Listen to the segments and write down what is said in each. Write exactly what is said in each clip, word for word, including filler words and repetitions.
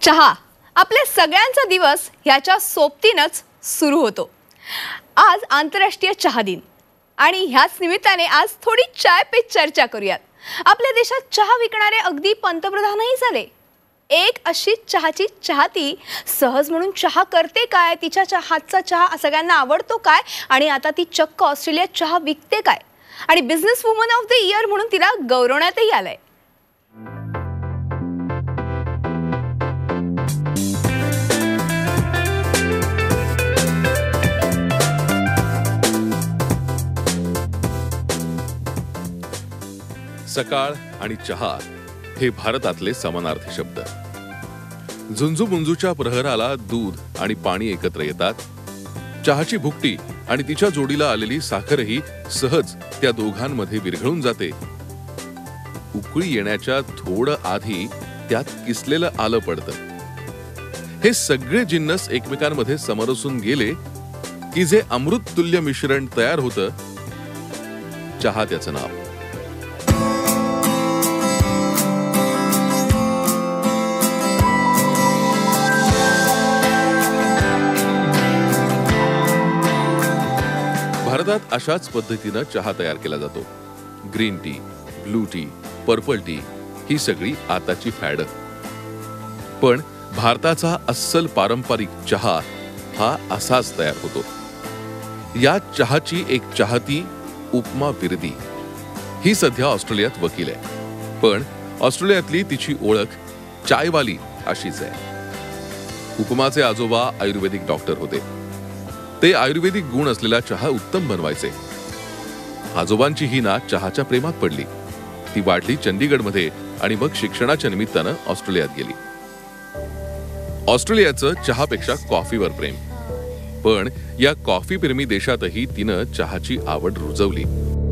चहा आपल्या सगळ्यांचा दिवस ह्याच्या सोबतीनच सुरू होतो। आज आंतरराष्ट्रीय चहा दिन आणि ह्याच निमित्ताने आज थोडी चाय पे चर्चा करूयात। आपल्या देशात चहा विकणारे अगदी पंतप्रधानही झाले। एक अशी चहाची चाहती सहज म्हणून चहा करते काय, तिच्या हातचा चहा सगळ्यांना आवडतो काय आणि आता ती चक्क ऑस्ट्रेलियात चहा विकते काय आणि business woman of the year म्हणून तिला गौरवण्यातही आलंय। सकाळ आणि चहा हे भारतातले समानार्थी शब्द। झुंजूमुंजूच्या प्रहराला दूध आणि पाणी एकत्र येतात। चहाची भुकटी आणि तिच्या जोडीला आलेली साखरही सहज त्या दोघांमध्ये विरघळून जाते। उकळी येण्याच्या थोडं आधी त्यात किसलेलं आलं पडतं। हे सगळे जिन्नस एकमेकांमध्ये समरसून गेले की जे अमृततुल्य मिश्रण तयार होतं, चहा त्याचं नाव। भारतात अशाच पद्धतीने चहा तयार केला जातो। Green tea, blue tea, purple tea ही सगळी आताची फॅड। पण भारताचा अस्सल पारंपरिक चहा हा असाच तयार होतो। या चहाची एक चाहती उपमा विरदी ही सध्या ऑस्ट्रेलियात वकील आहे। पण ऑस्ट्रेलियातली तिची ओळख चायवाली अशीच आहे। उपमाचे आजोबा आयुर्वेदिक डॉक्टर होते। ते आयुर्वेदिक गुण असलेला चहा उत्तम बनवायचे। आजोबांची ही नात चहाच्या प्रेमात पडली। ती वाढली चंदीगडमध्ये आणि मग शिक्षणाच्या निमित्तानं ऑस्ट्रेलियात गेली। ऑस्ट्रेलियाचं चहापेक्षा कॉफीवर प्रेम, पण या कॉफी प्रेमी देशातही तिनं चहाची आवड रुजवली।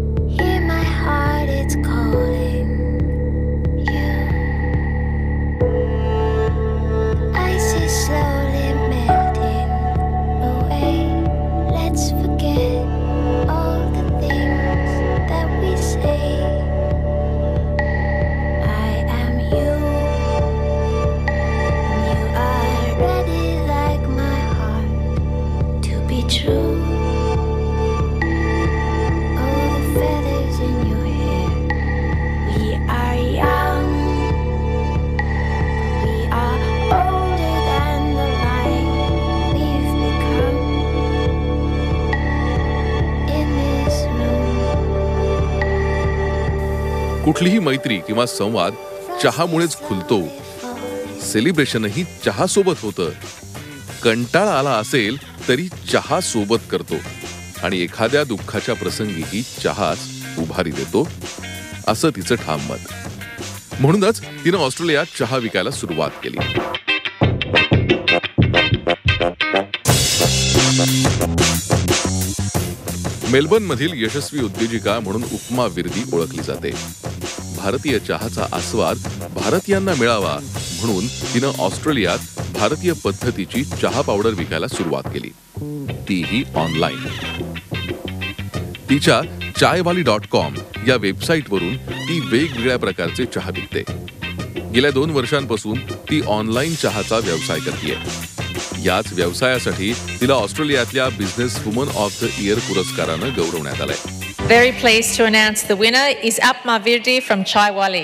कुठलीही मैत्री किंवा संवाद चहामुळेच खुलतो। सेलिब्रेशनही चहा सोबत होतं। कंटाळा आला असेल तरी चहा सोबत करतो आणि एखाद्या दुःखाच्या प्रसंगीही चहाच उभारी देतो, असं तिचं ठाम मत। म्हणूनच तिनं ऑस्ट्रेलियात चहा विकायला सुरुवात केली। मेलबर्न मधील यशस्वी उद्योजिका म्हणून उपमा विरदी ओळखली जाते। भारतीय चहाचा आस्वाद भारतीयांना मिळावा म्हणून तिनं ऑस्ट्रेलियात भारतीय पद्धतीची चहा पावडर विकायला सुरुवात केली, तीही ऑनलाईन। तिच्या चायवाली डॉट कॉम या वेबसाईटवरून ती वेगवेगळ्या प्रकारचे चहा विकते। गेल्या दोन वर्षांपासून ती ऑनलाईन चहाचा व्यवसाय करते। याच व्यवसायासाठी तिला ऑस्ट्रेलियातल्या business woman of the year पुरस्कारानं गौरवण्यात आलंय। Very pleased to announce the winner is Upma Virdi from Chaiwali.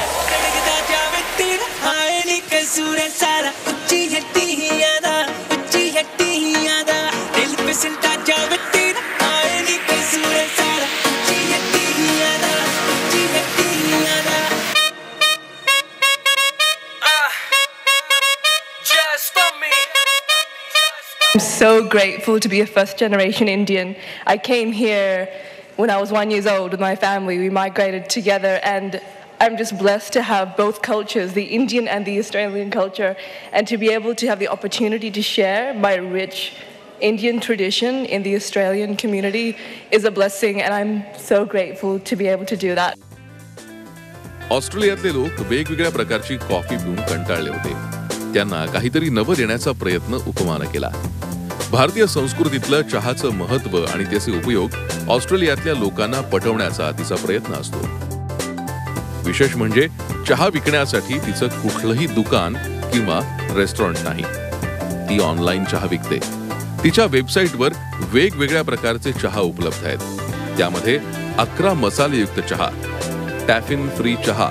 I'm so grateful to be a first generation Indian. I came here when I was one years old with my family. We migrated together and I'm just blessed to have both cultures, the Indian and the Australian culture, and to be able to have the opportunity to share my rich Indian tradition in the Australian community is a blessing, and I'm so grateful to be able to do that. ऑस्ट्रेलियातले लोक वेगवेगळ्या प्रकारची coffee पिऊन कंटाळले होते। त्यांना काहीतरी नवं देण्याचा प्रयत्न उपमानं केला। भारतीय संस्कृतीतलं चहाचं महत्त्व आणि त्याचे उपयोग ऑस्ट्रेलियातल्या लोकांना पटवण्याचा तिचा प्रयत्न असतो। विशेष म्हणजे चहा विकण्यासाठी तिचं कुठलंही दुकान किंवा रेस्टॉरंट नाही. ती ऑनलाईन चहा विकते. तिच्या वेबसाईटवर वेगवेगळ्या प्रकारचे चहा उपलब्ध आहेत. त्यामध्ये अकरा मसालेयुक्त चहा, टॅफिन फ्री चहा,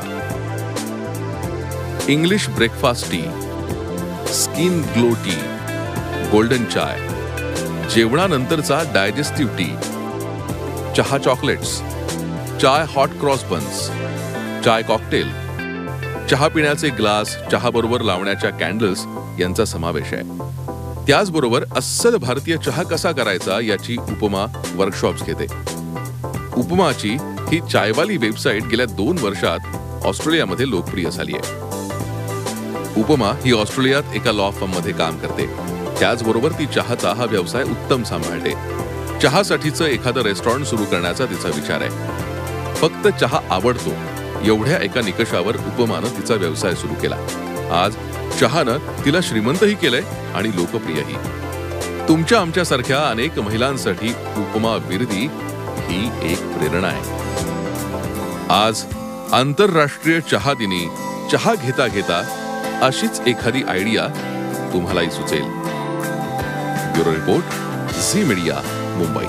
English breakfast tea, skin glow tea, golden chai, जेवणानंतरचा डायजेस्टिव्ह टी, चहा chocolates, chai hot cross buns, chai cocktail, चहा पिण्याचे ग्लास, चहा बरोबर लावण्याच्या कॅन्डल्स यांचा समावेश आहे. त्याचबरोबर अस्सल भारतीय चहा कसा करायचा याची उपमा वर्कशॉप्स घेते. उपमाची ही चायवाली वेबसाईट गेल्या दोन वर्षात ऑस्ट्रेलियामध्ये लोकप्रिय झाली आहे. उपमा ही ऑस्ट्रेलियात एका लॉ फर्म मध्ये काम करते. त्याचबरोबर ती चहाचा हा व्यवसाय उत्तम सांभाळते. चहासाठीचं एखादं रेस्टॉरंट सुरू करण्याचा तिचा विचार आहे. फक्त चहा आवडतो एवढ्या एका निकषावर उपमानं तिचा व्यवसाय सुरू केला. आज चहानं तिला श्रीमंतही केलंय आणि लोकप्रियही. तुमच्या आमच्यासारख्या अनेक महिलांसाठी उपमा विर्दी ही एक प्रेरणा आहे. आज आंतरराष्ट्रीय चहा दिनी चहा घेता घेता अशीच एखादी आयडिया तुम्हालाही सुचेल. Bureau report, Zee Media, Mumbai.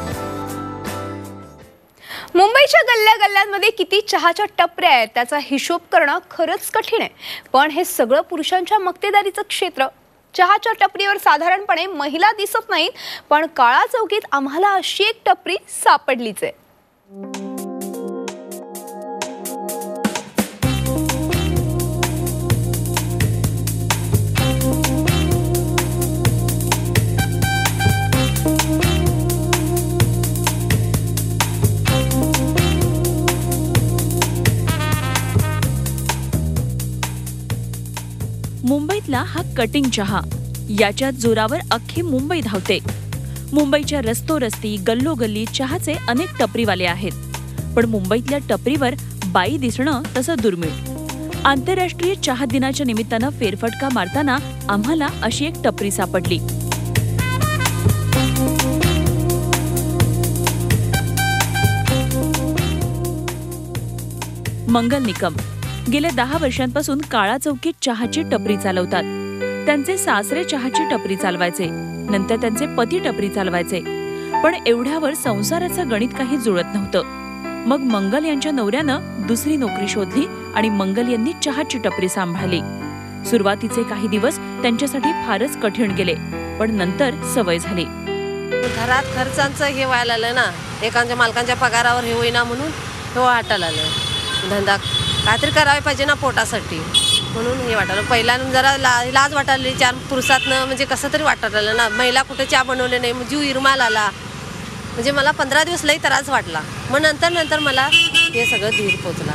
मुंबईच्या गल्ल्या गल्ल्यांमध्ये किती चहाच्या टपऱ्या आहेत त्याचा हिशोब करणं खरंच कठीण आहे. पण हे सगळं पुरुषांच्या मक्तेदारीचं क्षेत्र. चहाच्या टपरीवर साधारणपणे महिला दिसत नाहीत, पण काळा चौकीत आम्हाला अशी एक टपरी सापडलीच आहे. मुंबईतला हा कटिंग चहा, याच्या जोरावर अख्खी मुंबई धावते. मुंबईच्या रस्तोरस्ती गल्लोगल्ली चहाचे अनेक टपरीवाले आहेत. पण मुंबईतल्या टपरीवर बाई दिसणं तसं दुर्मिळ. आंतरराष्ट्रीय चहा दिनाच्या निमित्तानं फेरफटका मारताना आम्हाला अशी एक टपरी सापडली. मंगल निकम गेल्या दहा वर्षांपासून काळा चौकीत चहाची टपरी चालवतात. त्यांचे सासरे चहाची टपरी चालवायचे, नंतर त्यांचे पती टपरी चालवायचे. पण एवढ्यावर संसाराचं गणित काही जुळत नव्हतं. मग मंगल यांच्या नवऱ्यानं दुसरी नोकरी शोधली आणि मंगल यांनी चहाची टपरी सांभाळली. सुरुवातीचे काही दिवस त्यांच्यासाठी फारच कठीण गेले, पण नंतर सवय झाली. घरात खर्चांचं हे व्हायला आलं ना, एखाद्या मालकांच्या पगारावर हे होईना म्हणून हे वाटायला आलं. धंदा काहीतरी करावे पाहिजे ना पोटासाठी, म्हणून हे वाटायला. पहिल्यानं जरा ला लाज वाटायली. चार पुरुषातनं म्हणजे कसं तरी वाटायला आलं ना. महिला कुठे चहा बनवले नाही, जीव इरमाल आला. म्हणजे मला पंधरा दिवस लई त्रास वाटला. मग नंतर नंतर मला हे सगळं धीर पोचला.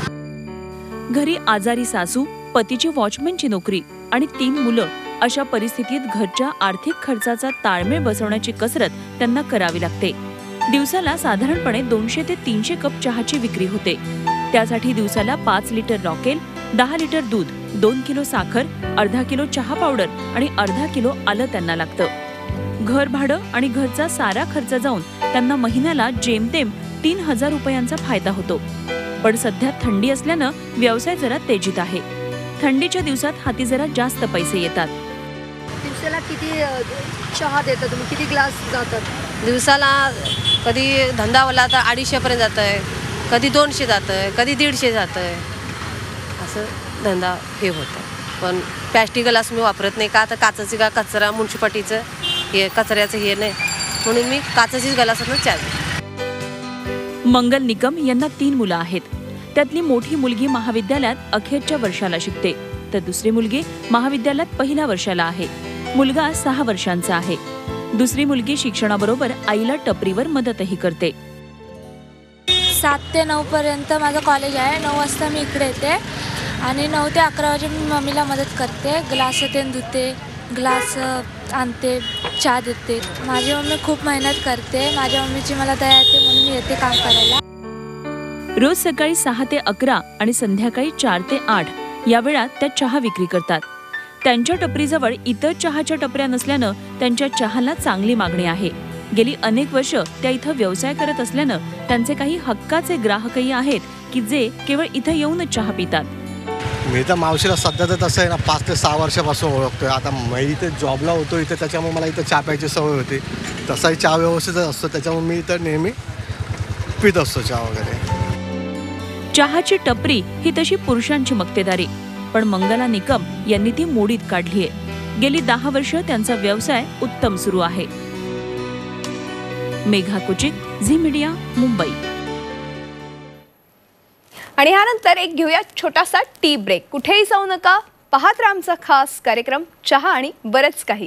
घरी आजारी सासू, पतीची वॉचमॅनची नोकरी आणि तीन मुलं, अशा परिस्थितीत घरच्या आर्थिक खर्चाचा ताळमेळ बसवण्याची कसरत त्यांना करावी लागते. दिवसाला साधारणपणे दोनशे ते तीनशे कप चहाची विक्री होते. त्यासाठी दिवसाला पाच लिटर रॉकेल, दहा लिटर दूध, दोन किलो साखर, अर्धा किलो चहा पावडर आणि अर्धा किलो आलं त्यांना लागतं. घर भाडं आणि घरचा सारा खर्च जाऊन त्यांना महिन्याला जेमतेम तीन हजार रुपयांचा फायदा होतो. पण सध्या थंडी असल्यानं व्यवसाय जरा तेजीत आहे. थंडीच्या दिवसात हाती जरा जास्त पैसे येतात. दिवसाला किती चहा देता तुम्ही, किती ग्लास जातात? दिवसाला कधी धंदावाला तर अडीचशे पर्यंत जात आहे, कधी दोनशे जात आहे, कधी दीडशे जात आहे. असं धंदा हे होतं. पण प्लॅस्टिक ग्लास मी वापरत नाही. का तर काचाची का कचरा म्युन्सिपाल्टीचं हे कचऱ्याचं हे नाही, म्हणून मी काचाचीच ग्लासातून चहा देते. मंगल निकम यांना तीन मुलं आहेत. त्यातली मोठी मुलगी महाविद्यालयात अखेरच्या वर्षाला शिकते, तर दुसरी मुलगी महाविद्यालयात पहिल्या वर्षाला आहे. मुलगा सहा वर्षांचा आहे. दुसरी मुलगी शिक्षणाबरोबर आईला टपरीवर मदतही करते. सात ते नऊ पर्यंत माझं कॉलेज आहे. नऊ वाजता मी इकडे येते आणि नऊ ते अकरा वाजे मी मम्मीला मदत करते. ग्लास ते धुते, ग्लास आणते, चहा देते. माझी मम्मी खूप मेहनत करते. माझ्या मम्मीची मला दया येते म्हणून मी येते काम करायला. रोज सकाळी सहा ते अकरा आणि संध्याकाळी चार ते आठ या वेळात त्या चहा विक्री करतात. त्यांच्या टपरीजवळ इतर चहाच्या टपऱ्या नसल्यानं त्यांच्या चहाला चांगली मागणी आहे. गेली अनेक वर्ष त्या इथं व्यवसाय करत असल्यानं त्यांचे काही हक्काचे ग्राहकही आहेत की जे केवळ इथं येऊनच चहा पितात. मी तर मावशीला सध्या तर तसं आहे ना पाच ते सहा वर्षापासून ओळखतोय. आता मी इथे जॉबला होतो इथे, त्याच्यामुळे मला इथं चहा प्यायची सवय होती. तसाही चहा व्यवस्थित असतो, त्याच्यामुळे मी इथं नेहमी पित असतो चहा वगैरे. चहाची टपरी ही तशी पुरुषांची मक्तेदारी, पण मंगला निकम यांनी ती मोडीत काढलीये. गेली दहा वर्ष त्यांचा व्यवसाय उत्तम सुरू आहे. मेघा कुचिक, झी मीडिया, मुंबई. आणि ह्यानंतर एक घेऊया छोटासा टी ब्रेक. कुठेही जाऊ नका, पाहत राहा आमचा खास कार्यक्रम चहा आणि बरंच काही.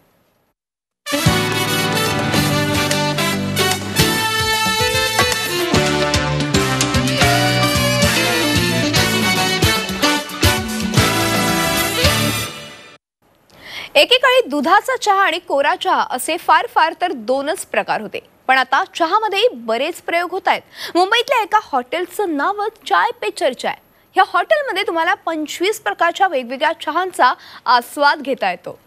एकेकाळी दुधाचा चहा आणि कोरा चहा असे फार फार तर दोनच प्रकार होते, पण आता चहामध्ये बरेच प्रयोग होत आहेत. मुंबईतल्या एका हॉटेलचं नावच चाय पे चर्चा आहे. ह्या हॉटेलमध्ये तुम्हाला पंचवीस प्रकारच्या वेगवेगळ्या चहांचा आस्वाद घेता येतो.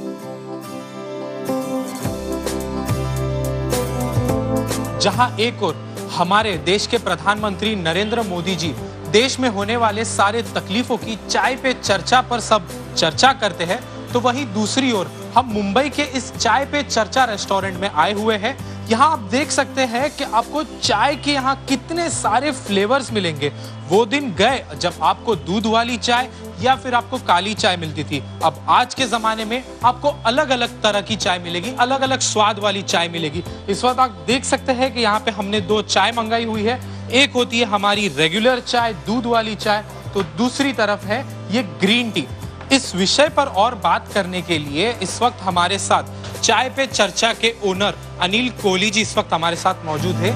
जहां एक ओर हमारे देश के प्रधानमंत्री नरेंद्र मोदी जी देश में होने वाले सारे तकलीफों की चाय पे चर्चा पर सब चर्चा करते हैं, तो वहीं दूसरी ओर हम मुंबई के इस चाय पे चर्चा रेस्टोरेंट में आए हुए हैं. यहाँ आप देख सकते हैं कि आपको चाय के यहाँ कितने सारे फ्लेवर्स मिलेंगे. वो दिन गए जब आपको दूध वाली चाय या फिर आपको काली चाय मिलती थी. अब आज के जमाने में आपको अलग अलग तरह की चाय मिलेगी, अलग अलग स्वाद वाली चाय मिलेगी. इस वक्त आप देख सकते हैं कि यहाँ पे हमने दो चाय मंगाई हुई है. एक होती है हमारी रेगुलर चाय, दूध वाली चाय, तो दूसरी तरफ है ये ग्रीन टी. इस विषय पर और बात करने के लिए इस वक्त हमारे साथ चाय पे चर्चा के ओनर अनिल कोहली जी इस वक्त हमारे साथ मौजूद है.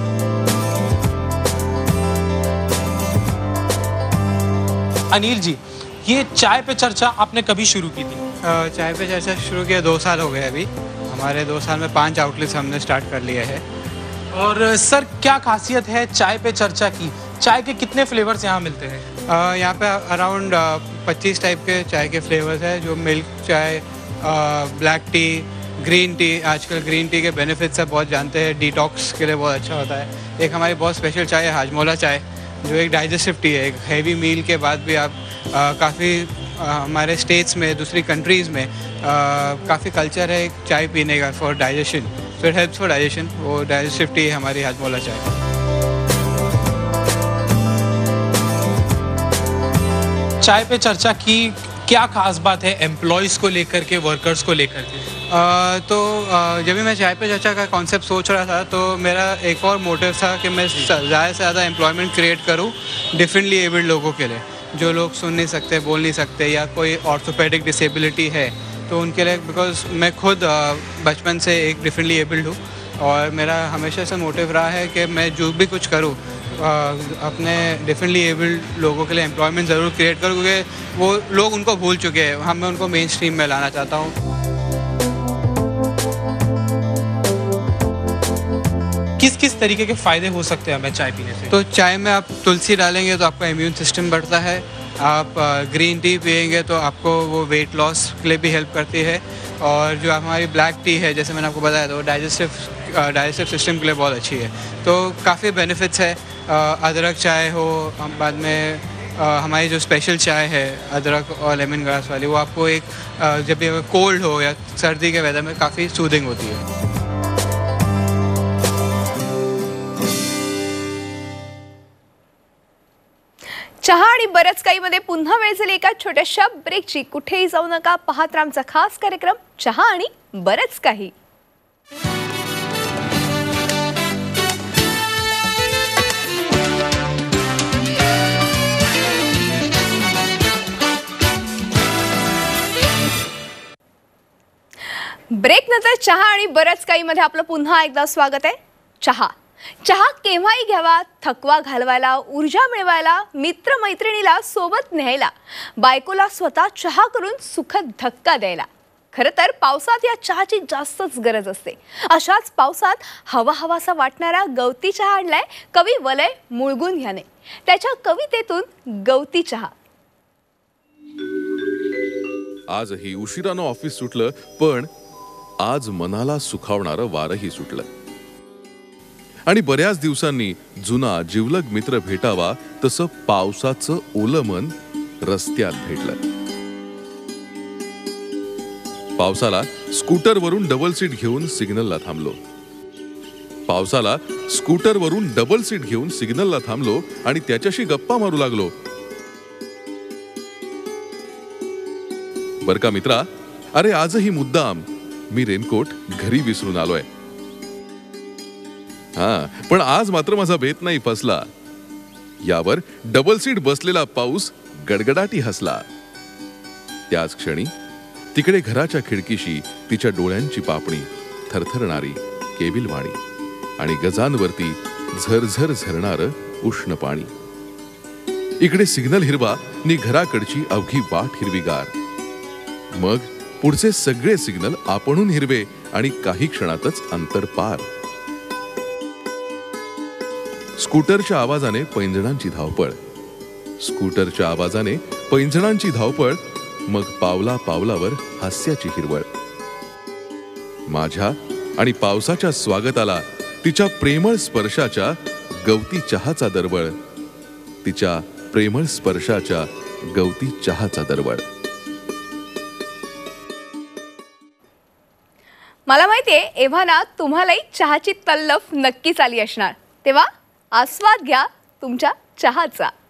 अनिल जी, ये चाय पे चर्चा आपने कभी शुरू की थी? चाय पे चर्चा शुरू किया दो साल हो गए अभी. हमारे दो साल में पांच आउटलेट्स हमने स्टार्ट कर लिए हैं. और सर क्या खासियत है चाय पे चर्चा की? चाय के कितने फ्लेवर्स यहाँ मिलते हैं? uh, यहाँ पे अराउंड पच्चीस टाइप के चाय के फ्लेवर्स हैं, जो मिल्क चाय, ब्लैक टी, ग्रीन टी. आजकल ग्रीन टी के बेनिफिट्स सब बहुत जानते हैं, डिटॉक्स के लिए बहुत अच्छा होता है. एक हमारी बहुत स्पेशल चाय है हाजमोला चाय, जो एक डाइजेस्टिव टी है. एक हैवी मील के बाद भी आप काफ़ी हमारे स्टेट्स में, दूसरी कंट्रीज़ में काफ़ी कल्चर है चाय पीने का for digestion, so it helps for digestion. वो डाइजेस्टिव टी है हमारी हाजमोला चाय. चाय पे चर्चा की क्या खास बात है एम्प्लॉयज़ को लेकर के, वर्कर्स को लेकर के? आ, तो आ, जब भी मैं चाय पे चर्चा का कॉन्सेप्ट सोच रहा था, तो मेरा एक और मोटिव था कि मैं ज़्यादा से ज़्यादा एम्प्लॉयमेंट क्रिएट करूं डिफरेंटली एबल्ड लोगों के लिए, जो लोग सुन नहीं सकते, बोल नहीं सकते, या कोई ऑर्थोपेडिक डिसेबिलिटी है, तो उनके लिए. बिकॉज मैं खुद बचपन से एक डिफरेंटली एबल्ड हूँ, और मेरा हमेशा से मोटिव रहा है कि मैं जो भी कुछ करूँ अपने डिफरेंटली एबल्ड लोगों के लिए एम्प्लॉयमेंट ज़रूर क्रिएट करूँ, क्योंकि वो लोग उनको भूल चुके हैं. हम मैं उनको मेन स्ट्रीम में लाना चाहता हूँ. किस किस तरीके के फ़ायदे हो सकते हैं हमें चाय पीने से? तो चाय में आप तुलसी डालेंगे तो आपका इम्यून सिस्टम बढ़ता है. आप ग्रीन टी पिएंगे तो आपको वो वेट लॉस के लिए भी हेल्प करती है. और जो हमारी ब्लैक टी है, जैसे मैंने आपको बताया, तो डाइजेस्टिव डाइजेस्टिव सिस्टम के लिए बहुत अच्छी है. तो काफ़ी बेनिफिट्स है. अदरक चाय हो, बाद में आ, हमारी जो स्पेशल चाय है अदरक और लेमन ग्रास वाली, वो आपको एक आ, जब भी कोल्ड हो या सर्दी के वेदर में काफ़ी सूदिंग होती है. चहा आणि बरंच काही मध्ये पुन्हा वेळ झाली एका छोट्याशा ब्रेकची. कुठेही जाऊ नका, पाहत राहा आमचा खास कार्यक्रम चहा आणि बरंच काही. ब्रेक नंतर चहा आणि बरंच काही मध्ये आपलं पुन्हा एकदा स्वागत आहे. चहा चहा केव्हाही घ्यावा, थकवा घालवायला, ऊर्जा मिळवायला, मित्रमैत्रिणीला सोबत न्यायला, बायकोला स्वतः चहा करून सुखद धक्का द्यायला. खरं तर पावसात या चहाची जास्तच गरज असते. अशाच पावसात हवा हवासा वाटणारा गवती चहा आणलाय कवी वलय मुळगुण ह्याने. त्याच्या कवितेतून गवती चहा. आजही उशिरानं ऑफिस सुटलं, पण आज मनाला सुखावणारं वारही सुटलं. आणि बऱ्याच दिवसांनी जुना जिवलग मित्र भेटावा, तसं पावसाचं ओलं मन रस्त्यात भेटलं. पावसाला स्कूटरवरून डबल सीट घेऊन सिग्नलला थांबलो. पावसाला स्कूटरवरून डबल सीट घेऊन सिग्नलला थांबलो आणि त्याच्याशी गप्पा मारू लागलो. बर का मित्रा, अरे आजही मुद्दाम मी रेनकोट घरी विसरून आलोय. हा, पण आज मात्र माझा बेत नाही फसला. यावर डबल सीट बसलेला पाऊस गडगडाटी हसला. त्याच क्षणी तिकडे घराच्या खिडकीशी तिच्या डोळ्यांची पापणी थरथरणारी केबिलवाणी आणि गजांवरती झरझर झरणारं उष्ण पाणी. इकडे सिग्नल हिरवा नि घराकडची अवघी वाट हिरवीगार. मग पुढचे सगळे सिग्नल आपणहून हिरवे आणि काही क्षणातच अंतर पार. स्कूटरच्या आवाजाने पैंजणांची धावपळ, स्कूटरच्या आवाजाने पैंजणांची धावपळ, मग पावला पावलावर हास्याची हिरवळ. माझ्या आणि पावसाच्या स्वागताला तिच्या प्रेमळ स्पर्शाच्या गवती चहाचा दरवळ, तिच्या प्रेमळ स्पर्शाच्या गवती चहाचा दरवळ. मला माहितीये एव्हाना तुम्हालाही चहाची तल्लफ नक्कीच आली असणार. तेव्हा आस्वाद घ्या तुमच्या चहाचा.